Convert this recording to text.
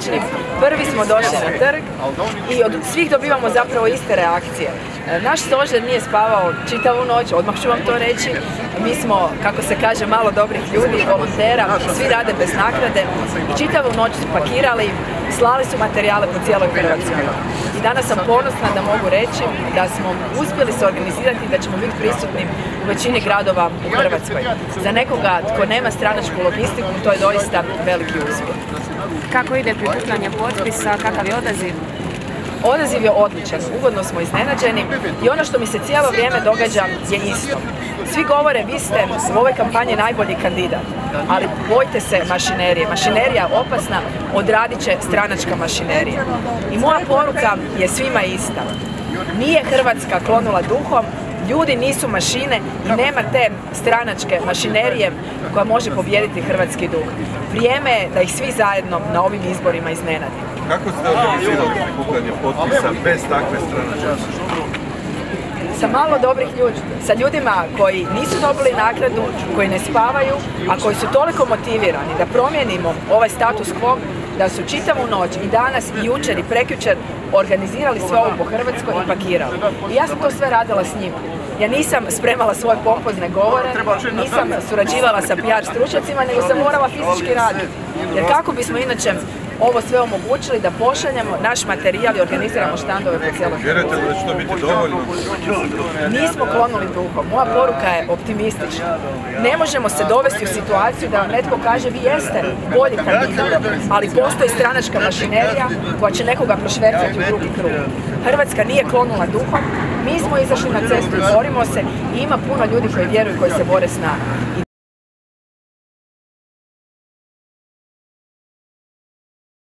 slični. Prvi smo došli na trg i od svih dobivamo zapravo iste reakcije. Naš stožer nije spavao čitavu noć, odmah ću vam to reći. Mi smo, kako se kaže, malo dobrih ljudi, volontera, svi rade bez naknade i čitavu noć su pakirali, slali su materijale po cijeloj Hrvatskoj. I danas sam ponosna da mogu reći da smo uspjeli se organizirati i da ćemo biti prisutni u većini gradova u Hrvatskoj. Za nekoga tko nema stranačku logistiku, to je doista veliki uspjeh. Kako ide prikupljanje potpisa, kakav je odaziv? Odaziv je odličan, ugodno smo iznenađeni i ono što mi se cijelo vrijeme događa je isto. Svi govore, vi ste u ovoj kampanji najbolji kandidat, ali bojte se mašinerije. Mašinerija je opasna, odradit će stranačka mašinerija. I moja poruka je svima ista. Nije Hrvatska klonula duhom, ljudi nisu mašine i nema te stranačke mašinerije koja može pobijediti hrvatski duh. Vrijeme je da ih svi zajedno na ovim izborima iznenadimo. Kako ste organizirali prikupljanje potpisa bez takve stranačke? Sa malo dobrih ljudi, sa ljudima koji nisu dobili nagradu, koji ne spavaju, a koji su toliko motivirani da promijenimo ovaj status quo, da su čitavu noć i danas i jučer i prekjučer organizirali sve ovo po Hrvatskoj i pakirali. I ja sam to sve radila s njima. Ja nisam spremala svoje pompozne govore, nisam surađivala sa PR stručnjacima, nego sam morala fizički raditi. Jer kako bismo inače ovo sve omogućili da pošaljemo naš materijal i organiziramo štandove po cijeloj Hrvatskoj. Vjerujete li da će to biti dovoljno? Nismo klonuli duhom. Moja poruka je optimistična. Ne možemo se dovesti u situaciju da vam netko kaže vi jeste bolji kandidat, ali postoji stranačka mašinerija koja će nekoga prošvercati u drugi krug. Hrvatska nije klonula duhom, mi smo izašli na cestu i borimo se i ima puno ljudi koji vjeruju i koji se bore s nama.